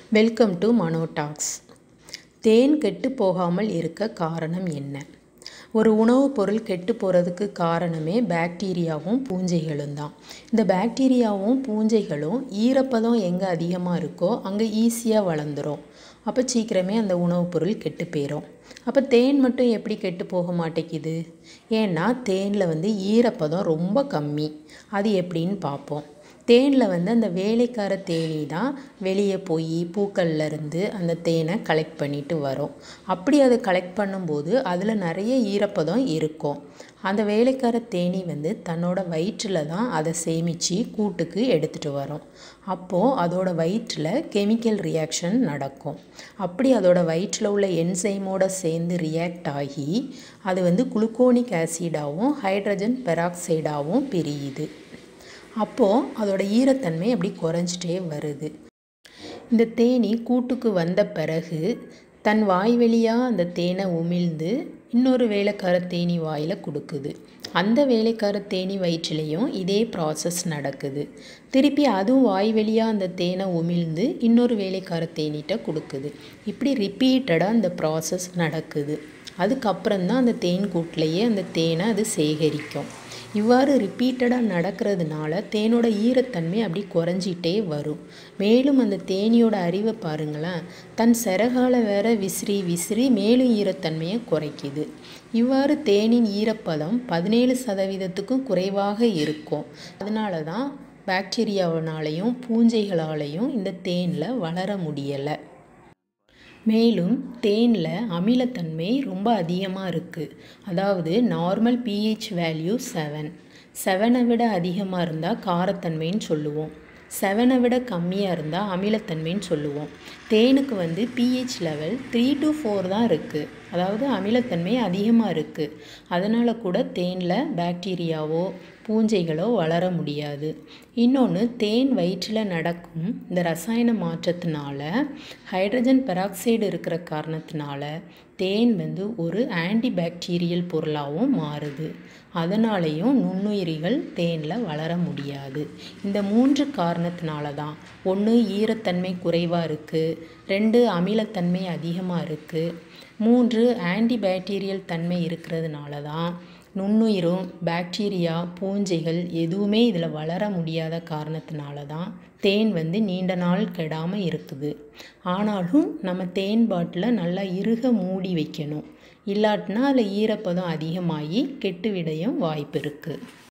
Welcome to Mano talks. தேன் கெட்டு போகாமல் இருக்க காரணம் என்ன? ஒரு உணவுப் பொருள் கெட்டு போகிறதுக்கு காரணமே பாக்டீரியாவும் பூஞ்சைகளும் தான். இந்த பாக்டீரியாவும் பூஞ்சைகளும் ஈரப்பதம் எங்கே அதிகமாக இருக்கோ அங்கே ஈஸியாக வளர்ந்துடும். அப்போ சீக்கிரமே அந்த உணவுப் பொருள் கெட்டு போயிடும். அப்போ தேன் மட்டும் எப்படி கெட்டு போக மாட்டேங்குது? ஏன்னா தேனில் ஈரப்பதம் ரொம்ப கம்மி. அது எப்படின்னு பார்ப்போம். தேனில் அந்த வேலைக்கார தேனி தான் வெளியே போய் பூக்கள்லேருந்து அந்த தேனை கலெக்ட் பண்ணிட்டு வரும். அப்படி அதை கலெக்ட் பண்ணும்போது அதில் நிறைய ஈரப்பதம் இருக்கும். அந்த வேலைக்கார தேனி தன்னோட வயிற்றில் தான் அதை சேமித்து கூட்டுக்கு எடுத்துகிட்டு வரும். அப்போது அதோட வயிற்றில் கெமிக்கல் ரியாக்ஷன் நடக்கும். அப்படி அதோட வயிற்றில் உள்ள என்சைமோடு சேர்ந்து ரியாக்ட் ஆகி அது குளுக்கோனிக் ஆசிடாகவும் ஹைட்ரஜன் பெராக்சைடாகவும் பிரியுது. அப்போது அதோட ஈரத்தன்மை அப்படி குறைஞ்சிட்டே வருது. இந்த தேனி கூட்டுக்கு வந்த பிறகு தன் வாய் வழியாக அந்த தேனை உமிழ்ந்து இன்னொரு வேலைக்கார தேனி வாயில் கொடுக்குது. அந்த வேலைக்கார தேனி வயிற்றுலேயும் இதே ப்ராசஸ் நடக்குது. திருப்பி அதுவும் வாய் வழியாக அந்த தேனை உமிழ்ந்து இன்னொரு வேலைக்கார தேனிகிட்ட கொடுக்குது. இப்படி ரிப்பீட்டடாக அந்த ப்ராசஸ் நடக்குது. அதுக்கப்புறம்தான் அந்த தேன் கூட்டிலையே அந்த தேனை அது சேகரிக்கும். இவ்வாறு ரிப்பீட்டடாக நடக்கிறதுனால தேனோட ஈரத்தன்மை அப்படி குறைஞ்சிட்டே வரும். மேலும் அந்த தேனியோட அறிவை பாருங்களேன், தன் சிறகால வேற விசிறி விசிறி மேலும் ஈரத்தன்மையை குறைக்குது. இவ்வாறு தேனின் ஈரப்பதம் 17% குறைவாக இருக்கும். அதனால தான் பாக்டீரியாவினாலையும் பூஞ்சைகளாலையும் இந்த தேனில் வளர முடியலை. மேலும் தேனில் அமிலத்தன்மை ரொம்ப அதிகமாக இருக்குது. அதாவது நார்மல் pH வேல்யூ 7 விட அதிகமாக இருந்தால் காரத்தன்மைன்னு சொல்லுவோம். 7 விட கம்மியாக இருந்தால் அமிலத்தன்மைன்னு சொல்லுவோம். தேனுக்கு pH லெவல் 3 to 4 தான் இருக்குது. அதாவது அமிலத்தன்மை அதிகமாக இருக்குது. அதனால் கூட தேனில் பாக்டீரியாவோ பூஞ்சைகளோ வளர முடியாது. இன்னொன்று, தேன் வயிற்றில் நடக்கும் இந்த ரசாயன மாற்றத்தினால ஹைட்ரஜன் பெராக்சைடு இருக்கிற காரணத்தினால தேன் ஒரு ஆன்டிபாக்டீரியல் பொருளாகவும் மாறுது. அதனாலேயும் நுண்ணுயிரிகள் தேனில் வளர முடியாது. இந்த 3 காரணத்தினால தான். 1 ஈரத்தன்மை குறைவாக இருக்குது, 2 அமிலத்தன்மை அதிகமாக இருக்குது, 3 ஆன்டிபாக்டீரியல் தன்மை இருக்கிறதுனால தான் நுண்ணுயிரும் பாக்டீரியா பூஞ்சைகள் எதுவுமே இதில் வளர முடியாத காரணத்தினால தான் தேன் நீண்ட நாள் கெடாமல் இருக்குது. ஆனாலும் நம்ம தேன் பாட்டிலை நல்லா இறுக மூடி வைக்கணும். இல்லாட்டினா அதில் ஈரப்பதம் அதிகமாகி கெட்டுவிடையும் வாய்ப்பு இருக்குது.